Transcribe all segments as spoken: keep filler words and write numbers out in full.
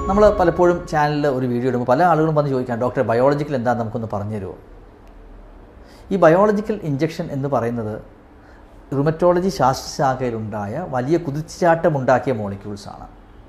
നമ്മൾ പലപ്പോഴും ചാനലിൽ ഒരു വീഡിയോ ഇടുമ്പോൾ പല ആളുകളും വന്ന് ചോദിക്കാം, ഡോക്ടർ ബയോളജിക്കൽ എന്താണെന്ന് നമുക്കൊന്ന് പറഞ്ഞു തരുമോ? ഈ ബയോളജിക്കൽ ഇഞ്ചക്ഷൻ എന്ന് പറയുന്നത് റുമറ്റോളജി ശാസ്ത്രശാഖയിലുണ്ടായ വലിയ കുതിച്ചുചാട്ടമുണ്ടാക്കിയ മോളിക്യൂൾസാണ്.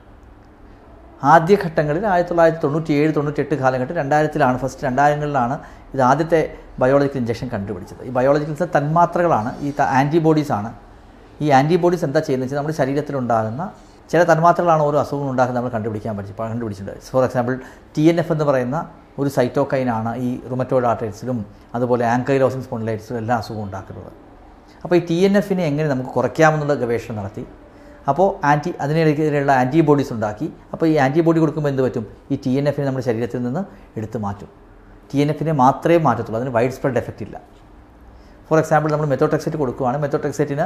ആദ്യഘട്ടങ്ങളിൽ ആയിരത്തി തൊള്ളായിരത്തി തൊണ്ണൂറ്റി ഏഴ് തൊണ്ണൂറ്റെട്ട് കാലഘട്ടം രണ്ടായിരത്തിലാണ് ഫസ്റ്റ് രണ്ടായിരങ്ങളിലാണ് ഇത് ആദ്യത്തെ ബയോളജിക്കൽ ഇഞ്ചക്ഷൻ കണ്ടുപിടിച്ചത്. ഈ ബയോളജിക്കൽ തന്മാത്രകളാണ്, ഈ ആൻറ്റിബോഡീസാണ്. ഈ ആൻറ്റിബോഡീസ് എന്താ ചെയ്യുന്നത് വെച്ചാൽ നമ്മുടെ ശരീരത്തിലുണ്ടാകുന്ന ചില തന്മാത്രകളാണ് ഓരോ അസുഖങ്ങൾ ഉണ്ടാക്കുന്നത് നമ്മൾ കണ്ടുപിടിക്കാൻ പറ്റി കണ്ടുപിടിച്ചിട്ടുണ്ട്. For example T N F എന്ന് പറയുന്ന ഒരു സൈറ്റോകൈനാണ് ഈ റുമറ്റോയ്ഡ് ആർത്രൈറ്റിസിലും അതുപോലെ ആങ്കൈലോസിങ് സ്പോണ്ടിലൈറ്റിസിലും എല്ലാ അസുഖവും ഉണ്ടാക്കുന്നത്. അപ്പോൾ ഈ ടി എൻ എഫിനെ എങ്ങനെ നമുക്ക് കുറയ്ക്കാമെന്നുള്ള ഗവേഷണം നടത്തി. അപ്പോൾ ആൻറ്റി അതിനെതിരെയുള്ള ആൻറ്റിബോഡീസ് ഉണ്ടാക്കി. അപ്പോൾ ഈ ആൻറ്റിബോഡി കൊടുക്കുമ്പോൾ എന്ത് പറ്റും? ഈ ടി എൻ എഫിനെ നമ്മുടെ ശരീരത്തിൽ നിന്ന് എടുത്ത് മാറ്റും. ടി എൻ എഫിനെ മാത്രമേ മാറ്റത്തുള്ളൂ, അതിന് വൈഡ് സ്പ്രെഡ് എഫക്റ്റ് ഇല്ല. ഫോർ എക്സാമ്പിൾ നമ്മൾ മെത്തോട്രെക്സേറ്റ് കൊടുക്കുകയാണ്. മെത്തോട്രെക്സേറ്റിന്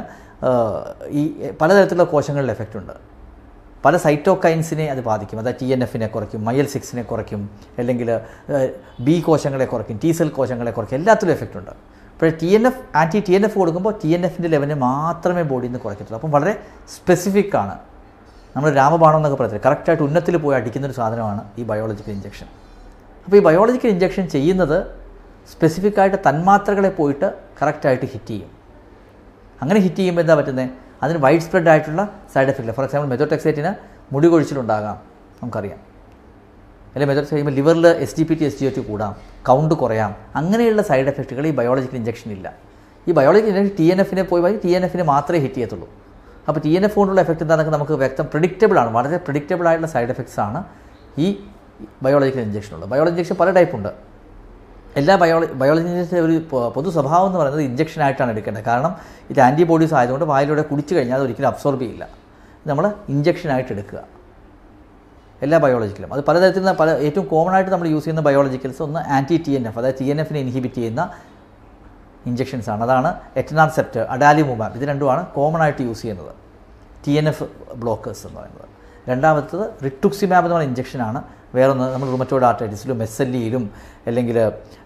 ഈ പലതരത്തിലുള്ള കോശങ്ങളിൽ എഫക്റ്റ് ഉണ്ട്. പല സൈറ്റോകൈൻസിനെ അത് ബാധിക്കും. അതായത് ടി എൻ എഫിനെ കുറയ്ക്കും, മയൽ സിക്സിനെ കുറയ്ക്കും, അല്ലെങ്കിൽ ബി കോശങ്ങളെ കുറയ്ക്കും, ടി സെൽ കോശങ്ങളെ കുറയ്ക്കും, എല്ലാത്തിലും എഫക്റ്റ് ഉണ്ട്. അപ്പോൾ T N F anti T N F കൊടുക്കുമ്പോൾ ടി എൻ എഫിൻ്റെ ലെവലിനെ മാത്രമേ ബോഡിയിൽ നിന്ന് കുറയ്ക്കത്തുള്ളൂ. അപ്പം വളരെ സ്പെസിഫിക് ആണ്. നമ്മൾ രാമബാണം എന്നൊക്കെ പറയത്തില്ല, കറക്റ്റായിട്ട് ഉന്നത്തിൽ പോയി അടിക്കുന്നൊരു സാധനമാണ് ഈ ബയോളജിക്കൽ ഇഞ്ചക്ഷൻ. അപ്പോൾ ഈ ബയോളജിക്കൽ ഇഞ്ചക്ഷൻ ചെയ്യുന്നത് സ്പെസിഫിക്കായിട്ട് തന്മാത്രകളെ പോയിട്ട് കറക്റ്റായിട്ട് ഹിറ്റ് ചെയ്യും. അങ്ങനെ ഹിറ്റ് ചെയ്യുമ്പോൾ എന്താ പറ്റുന്നത്? അതിന് വൈഡ് സ്പ്രെഡ് ആയിട്ടുള്ള സൈഡ് എഫക്റ്റ്. ഫോർ എക്സാമ്പിൾ മെത്തോട്രെക്സേറ്റിന് മുടി കൊഴിച്ചിലുണ്ടാകാം, നമുക്കറിയാം. അല്ലെങ്കിൽ മെത്തോട്രെക്സേറ്റ് ചെയ്യുമ്പോൾ ലിവറിൽ S G P T S G O T കൂടാം, കൗണ്ട് കുറയാം. അങ്ങനെയുള്ള സൈഡ് എഫക്റ്റുകൾ ഈ ബയോളജിക്കൽ ഇഞ്ചക്ഷൻ ഇല്ല. ഈ ബയോളജിക്കൽ ഇഞ്ചക്ഷൻ ടി എൻ എഫിനെ പോയി വഴി ടി എൻ എഫിനെ മാത്രമേ ഹിറ്റ് ചെയ്യത്തുള്ളൂ. അപ്പോൾ ടി എൻ എഫ് കൊണ്ടുള്ള എഫക്റ്റ് എന്താണെന്നൊക്കെ നമുക്ക് വ്യക്തം പ്രിഡിക്റ്റബിൾ ആണ്. വളരെ പ്രിഡിക്റ്റബിൾ ആയിട്ടുള്ള സൈഡ് എഫക്ട്സ് ആണ് ഈ ബയോളജിക്കൽ ഇഞ്ചക്ഷനുള്ളത്. ബയോളജി ഇഞ്ചക്ഷൻ പല ടൈപ്പുണ്ട്. എല്ലാ ബയോളജി ബയോളജി ഇഞ്ചക്ഷൻ്റെ ഒരു പൊതു സ്വഭാവം എന്ന് പറയുന്നത് ഇഞ്ചക്ഷനായിട്ടാണ് എടുക്കേണ്ടത്. കാരണം ഇത് ആൻറ്റിബോഡീസ് ആയതുകൊണ്ട് വായിലൂടെ കുടിച്ചു കഴിഞ്ഞാൽ അത് ഒരിക്കലും അബ്സോർബ് ചെയ്യില്ല. നമ്മൾ ഇഞ്ചക്ഷനായിട്ട് എടുക്കുക എല്ലാ ബയോളജിക്കലും. അത് പലതരത്തിലുള്ള പല ഏറ്റവും കോമൺ ആയിട്ട് നമ്മൾ യൂസ് ചെയ്യുന്ന ബയോളജിക്കൽസ് ഒന്ന് ആൻറ്റി ടി എൻ എഫ്, അതായത് ടി എൻ എഫിനെ ഇൻഹിബിറ്റ് ചെയ്യുന്ന ഇഞ്ചക്ഷൻസ് ആണ്. അതാണ് എറ്റനാർസെപ്റ്റ്, അഡാലിമുമാബ്. ഇത് രണ്ടുമാണ് കോമൺ ആയിട്ട് യൂസ് ചെയ്യുന്നത് ടി എൻ എഫ് ബ്ലോക്കേഴ്സ് എന്ന് പറയുന്നത്. രണ്ടാമത്തത് റിറ്റുക്സിമാബ് എന്ന് പറയുന്ന ഇഞ്ചക്ഷനാണ്. വേറൊന്ന് നമ്മൾ റുമറ്റോയ്ഡ് ആർത്രൈറ്റിസിലും എസ് എൽ ഇയിലും അല്ലെങ്കിൽ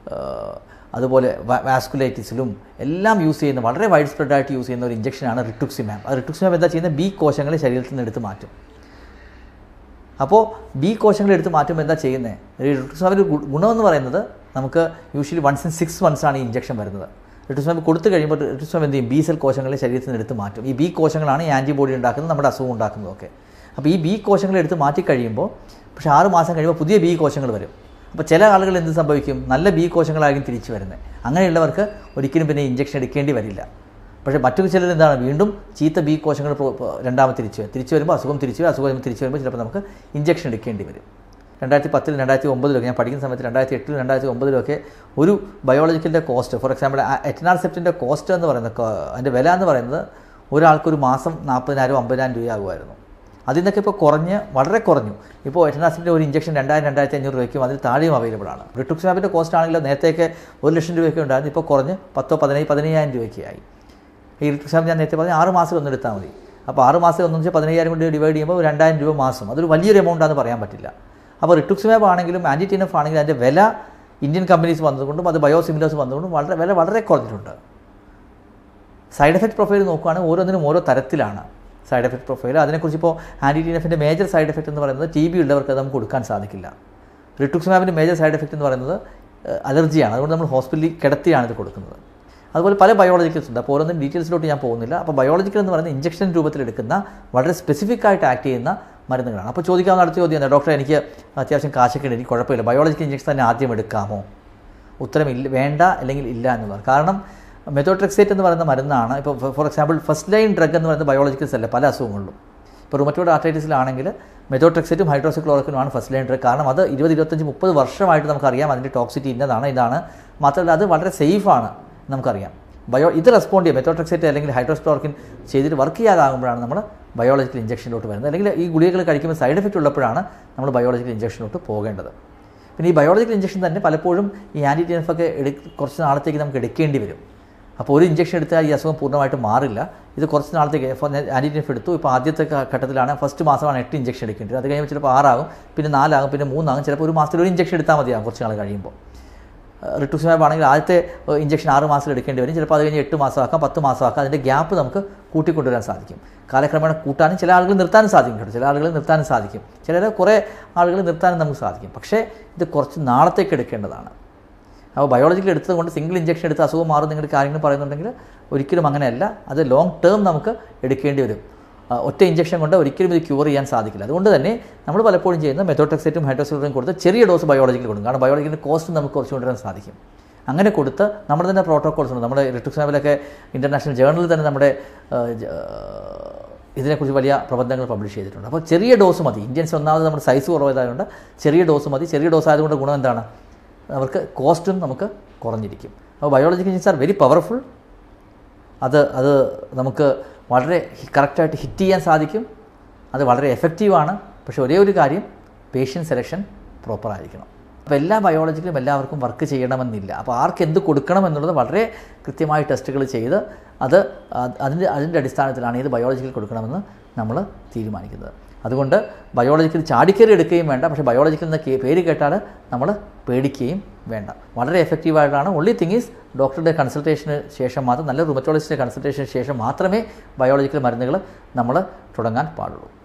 അതുപോലെ വാസ്കുലൈറ്റിസിലും എല്ലാം യൂസ് ചെയ്യുന്ന വളരെ വൈഡ് സ്പ്രെഡ് ആയിട്ട് യൂസ് ചെയ്യുന്ന ഒരു ഇഞ്ചക്ഷനാണ് റിറ്റുക്സിമാബ്. അത് റിറ്റുക്സിമാബ് എന്താ ചെയ്യുന്നത്? ബി കോശങ്ങളെ ശരീരത്തിൽ നിന്ന് എടുത്ത് മാറ്റും. അപ്പോൾ ബി കോശങ്ങൾ എടുത്ത് മാറ്റുമ്പോൾ എന്താ ചെയ്യുന്നത്? റിറ്റുക്സിമാബിൻ്റെ ഗുണമെന്ന് പറയുന്നത് നമുക്ക് യൂഷ്വലി വൺസ് ഇൻ സിക്സ് മന്ത്സാണ് ഈ ഇഞ്ചക്ഷൻ വരുന്നത്. റിറ്റുക്സിമാബ് കൊടുത്തു കഴിയുമ്പോൾ റിറ്റുക്സിമാബ് എന്ത് ചെയ്യും? ബി സെൽ കോശങ്ങളെ ശരീരത്തിൽ നിന്ന് എടുത്ത് മാറ്റും. ഈ ബി കോശങ്ങളാണ് ഈ ആൻറ്റിബോഡി ഉണ്ടാക്കുന്നത്, നമ്മുടെ അസുഖം ഉണ്ടാക്കുന്നതൊക്കെ. അപ്പോൾ ഈ ബി കോശങ്ങൾ എടുത്ത് മാറ്റി കഴിയുമ്പോൾ പക്ഷേ ആറ് മാസം കഴിയുമ്പോൾ പുതിയ ബി കോശങ്ങൾ വരും. അപ്പോൾ ചില ആളുകൾ എന്ത് സംഭവിക്കും? നല്ല ബി കോശങ്ങളായിരിക്കും തിരിച്ചു വരുന്നത്. അങ്ങനെയുള്ളവർക്ക് ഒരിക്കലും പിന്നെ ഇഞ്ചക്ഷൻ എടുക്കേണ്ടി വരില്ല. പക്ഷേ മറ്റൊരു ചിലർ എന്താണ്? വീണ്ടും ചീത്ത ബി കോശങ്ങൾ രണ്ടാമത് തിരിച്ചു വരും. തിരിച്ചു വരുമ്പോൾ അസുഖം തിരിച്ചു വരും. അസുഖം തിരിച്ചു വരുമ്പോൾ ചിലപ്പോൾ നമുക്ക് ഇഞ്ചക്ഷൻ എടുക്കേണ്ടി വരും. രണ്ടായിരത്തി പത്തിൽ രണ്ടായിരത്തി ഒമ്പതിലൊക്കെ ഞാൻ പഠിക്കുന്ന സമയത്ത് രണ്ടായിരത്തി എട്ടിലും രണ്ടായിരത്തി ഒമ്പതിലൊക്കെ ഒരു ബയോളജിക്കലിൻ്റെ കോസ്റ്റ്, ഫോർ എക്സാമ്പിൾ എറ്റനാർസെപ്റ്റിൻ്റെ കോസ്റ്റ് എന്ന് പറയുന്നത്, അതിൻ്റെ വില എന്ന് പറയുന്നത് ഒരാൾക്കൊരു മാസം നാൽപ്പതിനായിരം അമ്പതിനായിരം രൂപയാകുമായിരുന്നു. അതിൽ നിന്നൊക്കെ ഇപ്പോൾ കുറഞ്ഞ് വളരെ കുറഞ്ഞു. ഇപ്പോൾ എറ്റനാർസെപ്റ്റിൻ്റെ ഒരു ഇഞ്ചക്ഷൻ രണ്ടായിരം രണ്ടായിരത്തി അഞ്ഞൂറ് രൂപയ്ക്കും അതിൽ താഴെയും അവൈലബിൾ ആണ്. റിറ്റുക്സിമാബിൻ്റെ കോസ്റ്റ് ആണെങ്കിലും നേരത്തെയൊക്കെ ഒരു ലക്ഷം രൂപയൊക്കെ ഉണ്ടായിരുന്നു. ഇപ്പോൾ കുറഞ്ഞ് പത്തോ പതിനയ്യായിരം പതിനയ്യായിരം രൂപയ്ക്ക് ആയി. ഈ റിറ്റുക്സിമാബ് ഞാൻ നേരത്തെ പറഞ്ഞാൽ ആറ് മാസം ഒന്നും എടുത്താൽ മതി. അപ്പോൾ ആറ് മാസം ഒന്നും വെച്ചാൽ പതിനയ്യായിരം കൊണ്ട് ഡിവൈഡ് ചെയ്യുമ്പോൾ രണ്ടായിരം രൂപ മാസം. അതൊരു വലിയൊരു എമൗണ്ടാണെന്ന് പറയാൻ പറ്റില്ല. അപ്പോൾ റിറ്റുക്സിമാബ് ആണെങ്കിലും ആൻറ്റി ടി എൻ എഫ് ആണെങ്കിലും അതിൻ്റെ വില ഇന്ത്യൻ കമ്പനീസ് വന്നതുകൊണ്ടും അത് ബയോസിമിലേഴ്സ് വന്നതുകൊണ്ടും വളരെ വില വളരെ കുറഞ്ഞിട്ടുണ്ട്. സൈഡ് എഫക്റ്റ് പ്രൊഫൈൽ നോക്കുകയാണെങ്കിൽ ഓരോന്നിനും ഓരോ തരത്തിലാണ് സൈഡ് എഫക്റ്റ് പ്രൊഫൈൽ. അതിനെക്കുറിച്ച് ഇപ്പോൾ ആൻറ്റി ടി എൻ എഫിൻ്റെ മേജർ സൈഡ് എഫക്റ്റ് എന്ന് പറയുന്നത് ടി ബി ഉള്ളവർക്ക് അത് നമുക്ക് കൊടുക്കാൻ സാധിക്കില്ല. റിറ്റുക്സിമാബിൻ്റെ മേജർ സൈഡ് എഫക്റ്റ് എന്ന് പറയുന്നത് അലർജിയാണ്. അതുകൊണ്ട് നമ്മൾ ഹോസ്പിറ്റലിൽ കിടത്തിയാണ് ഇത് കൊടുക്കുന്നത്. അതുപോലെ പല ബയോളജിക്കൽസ് ഉണ്ട്. അപ്പോൾ ഓരോന്നും ഡീറ്റെയിൽസിലോട്ട് ഞാൻ പോകുന്നില്ല. അപ്പോൾ ബയോളജിക്കൽ എന്ന് പറയുന്നത് ഇഞ്ചക്ഷൻ രൂപത്തിലെടുക്കുന്ന വളരെ സ്പെസിഫിക് ആയിട്ട് ആക്ട് ചെയ്യുന്ന മരുന്നുകളാണ്. അപ്പോൾ ചോദിക്കാവുന്ന അടുത്ത ചോദ്യം എന്താ? ഡോക്ടറെ, എനിക്ക് അത്യാവശ്യം കാശൊക്കെ ഉണ്ട്, എനിക്ക് കുഴപ്പമില്ല, ബയോളജിക്കൽ ഇഞ്ചക്ഷൻ തന്നെ ആദ്യം എടുക്കാമോ? ഉത്തരം ഇല്ല, വേണ്ട അല്ലെങ്കിൽ ഇല്ല എന്നുള്ളത്. കാരണം മെത്തോട്രെക്സേറ്റ് എന്ന് പറയുന്ന മരുന്നാണ്. ഇപ്പോൾ for example first line drug എന്ന് പറയുന്നത് ബയോളജിക്കൽസ് അല്ല പല അസുഖങ്ങളിലും. ഇപ്പോൾ റുമറ്റോയ്ഡ് ആർത്രൈറ്റിസിലാണെങ്കിൽ മെത്തോട്രെക്സേറ്റും ഹൈഡ്രോക്സിക്ലോറോക്വിനുമാണ് ഫസ്റ്റ് ലൈൻ ഡ്രഗ്. കാരണം അത് ഇരുപത് ഇരുപത്തഞ്ച് മുപ്പത് വർഷമായിട്ട് നമുക്കറിയാം അതിൻ്റെ ടോക്സിറ്റി ഇന്നതാണ് ഇതാണ്. മാത്രമല്ല അത് വളരെ സേഫാണ് നമുക്കറിയാം. ബയോ ഇത് റെസ്പോണ്ട് ചെയ്യും. മെത്തോട്രെക്സേറ്റ് അല്ലെങ്കിൽ ഹൈഡ്രോക്സിക്ലോറോക്വിൻ ചെയ്തിട്ട് വർക്ക് ചെയ്യാതാകുമ്പോഴാണ് നമ്മൾ ബയോളജിക്കൽ ഇഞ്ചക്ഷനിലോട്ട് വരുന്നത്. അല്ലെങ്കിൽ ഈ ഗുളികകൾ കഴിക്കുമ്പോൾ സൈഡ് എഫക്റ്റ് ഉള്ളപ്പോഴാണ് നമ്മൾ ബയോളജിക്കൽ ഇഞ്ചക്ഷനിലോട്ട് പോകേണ്ടത്. പിന്നെ ഈ ബയോളജിക്കൽ ഇഞ്ചക്ഷൻ തന്നെ പലപ്പോഴും ഈ ആൻറ്റി ടി എൻ എഫ് ഒക്കെ എടു കുറച്ച് നാളത്തേക്ക് നമുക്ക് എടുക്കേണ്ടി വരും. അപ്പോൾ ഒരു ഇഞ്ചക്ഷൻ എടുത്താൽ ഈ അസുഖം പൂർണ്ണമായിട്ട് മാറില്ല. ഇത് കുറച്ച് നാളത്തേക്ക് ആൻറ്റി ടി എൻ എഫ് എടുത്തു. ഇപ്പോൾ ആദ്യത്തെ ഘട്ടത്തിലാണ് ഫസ്റ്റ് മാസമാണ് എട്ട് ഇഞ്ചക്ഷൻ എടുക്കേണ്ടത്. അത് കഴിയുമ്പോൾ ചിലപ്പോൾ ആറാകും, പിന്നെ നാലാകും, പിന്നെ മൂന്നാകും, ചിലപ്പോൾ ഒരു മാസത്തിൽ ഒരു ഇഞ്ചക്ഷൻ എടുത്താൽ മതിയാകും കുറച്ച് നാൾ കഴിയുമ്പോൾ. റിട്ടുക്സിമാബ് ആണെങ്കിൽ ആദ്യത്തെ ഇഞ്ചക്ഷൻ ആറ് മാസം എടുക്കേണ്ടി വരും, ചിലപ്പോൾ അത് കഴിഞ്ഞ് എട്ട് മാസമാക്കാം, പത്ത് മാസമാക്കാം. അതിൻ്റെ ഗ്യാപ്പ് നമുക്ക് കൂട്ടിക്കൊണ്ടുവരാൻ സാധിക്കും. കാലക്രമേണ കൂട്ടാനും ചില ആളുകൾ നിർത്താനും സാധിക്കും കേട്ടോ, ചില ആളുകൾ നിർത്താനും സാധിക്കും, ചിലരെ കുറേ ആളുകൾ നിർത്താനും നമുക്ക് സാധിക്കും. പക്ഷേ ഇത് കുറച്ച് നാളത്തേക്ക് എടുക്കേണ്ടതാണ്. അപ്പോൾ ബയോളജിക്കൽ എടുത്തത് കൊണ്ട് സിംഗിൾ ഇഞ്ചക്ഷൻ എടുത്ത് അസുഖം മാറും നിങ്ങളുടെ കാര്യങ്ങൾ പറയുന്നുണ്ടെങ്കിൽ ഒരിക്കലും അങ്ങനെയല്ല. അത് ലോങ് ടേം നമുക്ക് എടുക്കേണ്ടി വരും. ഒറ്റ ഇഞ്ചക്ഷൻ കൊണ്ട് ഒരിക്കലും ഇത് ക്യൂർ ചെയ്യാൻ സാധിക്കില്ല. അതുകൊണ്ട് തന്നെ നമ്മൾ പലപ്പോഴും ചെയ്യുന്ന മെത്തോട്രെക്സേറ്റും ഹൈഡ്രോക്സിക്ലോറോക്വിനും കൊടുത്ത് ചെറിയ ഡോസ് ബയോളജിക്കൽ കൊടുക്കും. കാരണം ബയോളജിക്കലിൻ്റെ കോസ്റ്റ് നമുക്ക് കുറച്ച് കൊണ്ടുവരാൻ സാധിക്കും. അങ്ങനെ കൊടുത്ത് നമ്മുടെ തന്നെ പ്രോട്ടോക്കോൾസ് ഉണ്ട്. നമ്മുടെ റിട്ടുക്സിമാബിലൊക്കെ ഇൻ്റർനാഷണൽ ജേർണലിൽ തന്നെ നമ്മുടെ ഇതിനെക്കുറിച്ച് വലിയ പ്രബന്ധങ്ങൾ പബ്ലിഷ് ചെയ്തിട്ടുണ്ട്. അപ്പോൾ ചെറിയ ഡോസ് മതി. ഇന്ത്യൻസ് ഒന്നാമത് നമ്മുടെ സൈസ് കുറവായതുകൊണ്ട് ചെറിയ ഡോസ് മതി. ചെറിയ ഡോസ് ആയതുകൊണ്ട് ഗുണം എന്താണ്? അവർക്ക് കോസ്റ്റും നമുക്ക് കുറഞ്ഞിരിക്കും. അപ്പോൾ biological injections are very powerful. അത് അത് നമുക്ക് വളരെ കറക്റ്റായിട്ട് ഹിറ്റ് ചെയ്യാൻ സാധിക്കും. അത് വളരെ എഫക്റ്റീവാണ്. പക്ഷേ ഒരേ ഒരു കാര്യം, പേഷ്യൻ്റ് സെലക്ഷൻ പ്രോപ്പറായിരിക്കണം. അപ്പോൾ എല്ലാ ബയോളജിക്കലും എല്ലാവർക്കും വർക്ക് ചെയ്യണമെന്നില്ല. അപ്പോൾ ആർക്ക് എന്ത് കൊടുക്കണം എന്നുള്ളത് വളരെ കൃത്യമായി ടെസ്റ്റുകൾ ചെയ്ത് അത് അതിൻ്റെ അതിൻ്റെ അടിസ്ഥാനത്തിലാണ് ഏത് ബയോളജിക്കൽ കൊടുക്കണമെന്ന് നമ്മൾ തീരുമാനിക്കുന്നത്. അതുകൊണ്ട് ബയോളജിക്കൽ ചാടിക്കറി എടുക്കുകയും വേണ്ട, പക്ഷേ ബയോളജിക്കൽ എന്ന പേര് കേട്ടാൽ നമ്മൾ പേടിക്കുകയും വേണ്ട. വളരെ എഫക്റ്റീവായിട്ടാണ്. ഒൺലി തിങ് ഈസ് ഡോക്ടറുടെ കൺസൾട്ടേഷന് ശേഷം മാത്രം, നല്ല റുമറ്റോളജിസ്റ്റിൻ്റെ കൺസൾട്ടേഷന് ശേഷം മാത്രമേ ബയോളജിക്കൽ മരുന്നുകൾ നമ്മൾ തുടങ്ങാൻ പാടുള്ളൂ.